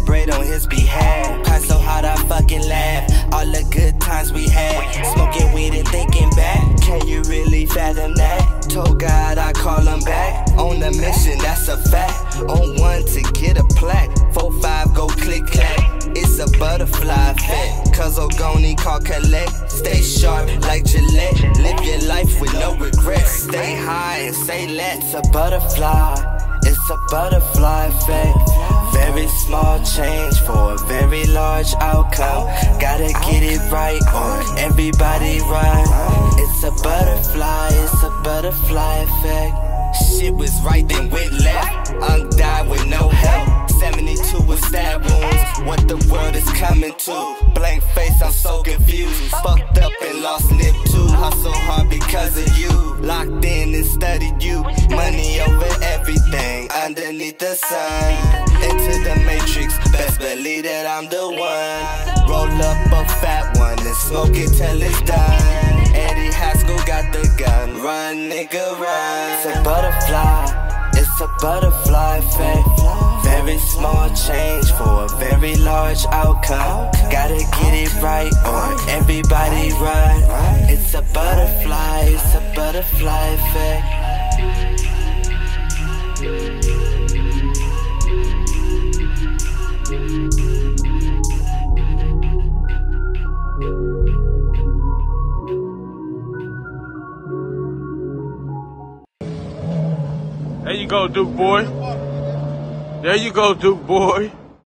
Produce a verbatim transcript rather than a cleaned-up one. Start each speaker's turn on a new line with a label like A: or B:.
A: celebrate on his behalf. Cry so hard I fucking laugh. All the good times we had, smoking weed and thinking back. Can you really fathom that? Told God I call him back. On a mission, that's a fact. On one to get a plaque. Four five go click clack. It's a butterfly effect. Cause Ogoni call collect. Stay sharp like Gillette. Live your life with no regrets. Stay high and say let's a butterfly. It's a butterfly effect. Very small change for a very large outcome. Gotta get it right or everybody run. It's a butterfly, it's a butterfly effect. Shit was right then went left. Unk died with no help. seventy-two with stab wounds. What the world is coming to? Blank face, I'm so confused. Fucked up and lost nip too. Hustle hard because of you. Locked in and studied you. Money over everything underneath the sun. Into the matrix, best believe that I'm the one. Roll up a fat one and smoke it till it's done. Eddie Haskel got the gun. Run, nigga, run. It's a butterfly. It's a butterfly effect. Very small change for a very large outcome. Gotta get it right or everybody run. It's a butterfly, it's a butterfly effect.
B: There you go, Duke boy. There you go, Duke boy.